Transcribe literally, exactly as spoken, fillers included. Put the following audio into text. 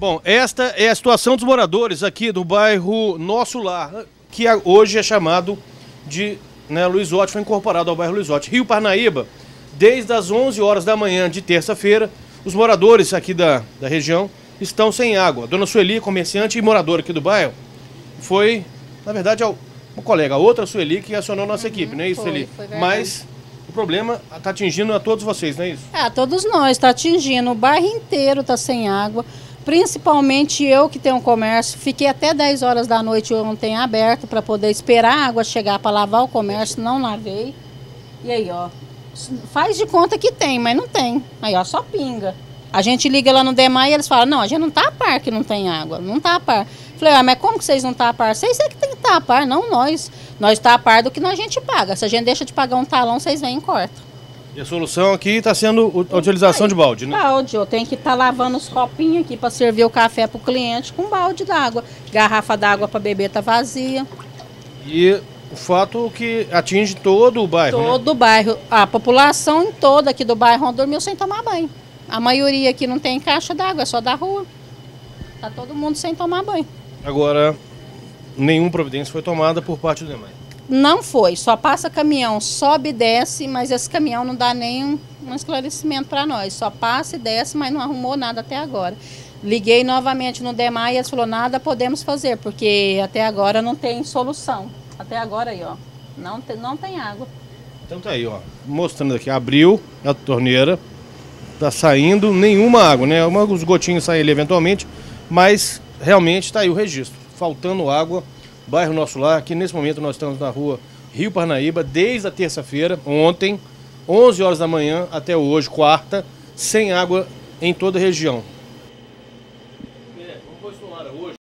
Bom, esta é a situação dos moradores aqui do bairro Nosso Lar, que hoje é chamado de, né, Luizotti, foi incorporado ao bairro Luizotti. Rio Parnaíba, desde as onze horas da manhã de terça-feira, os moradores aqui da, da região estão sem água. Dona Sueli, comerciante e moradora aqui do bairro, foi, na verdade, uma colega, a outra Sueli, que acionou nossa uhum, equipe, não é isso, Sueli? Mas o problema está atingindo a todos vocês, não é isso? É, a todos nós, está atingindo. O bairro inteiro está sem água. Principalmente eu que tenho um comércio, fiquei até dez horas da noite ontem aberto para poder esperar a água chegar para lavar o comércio, não lavei. E aí, ó, faz de conta que tem, mas não tem. Aí, ó, só pinga. A gente liga lá no DEMAI e eles falam, não, a gente não tá a par que não tem água, não tá a par. Falei, ah, mas como que vocês não tá a par? Vocês é que tem que estar tá a par, não nós. Nós tá a par do que a gente paga. Se a gente deixa de pagar um talão, vocês vêm e cortam. E a solução aqui está sendo a utilização de balde, né? Balde, eu tenho que estar tá lavando os copinhos aqui para servir o café para o cliente com balde d'água. Garrafa d'água para beber tá vazia. E o fato que atinge todo o bairro, Todo né? o bairro. A população toda aqui do bairro dormiu sem tomar banho. A maioria aqui não tem caixa d'água, é só da rua. Tá todo mundo sem tomar banho. Agora, nenhuma providência foi tomada por parte do DEMAI. Não foi, só passa caminhão, sobe e desce, mas esse caminhão não dá nem um esclarecimento para nós. Só passa e desce, mas não arrumou nada até agora. Liguei novamente no DEMAI e eles falaram, nada podemos fazer, porque até agora não tem solução. Até agora aí, ó, não tem, não tem água. Então tá aí, ó, mostrando aqui, abriu a torneira, tá saindo nenhuma água, né? Alguns gotinhos saem ali eventualmente, mas realmente tá aí o registro, faltando água. Bairro Nosso Lar, aqui nesse momento nós estamos na rua Rio Parnaíba, desde a terça-feira, ontem, onze horas da manhã até hoje, quarta, sem água em toda a região.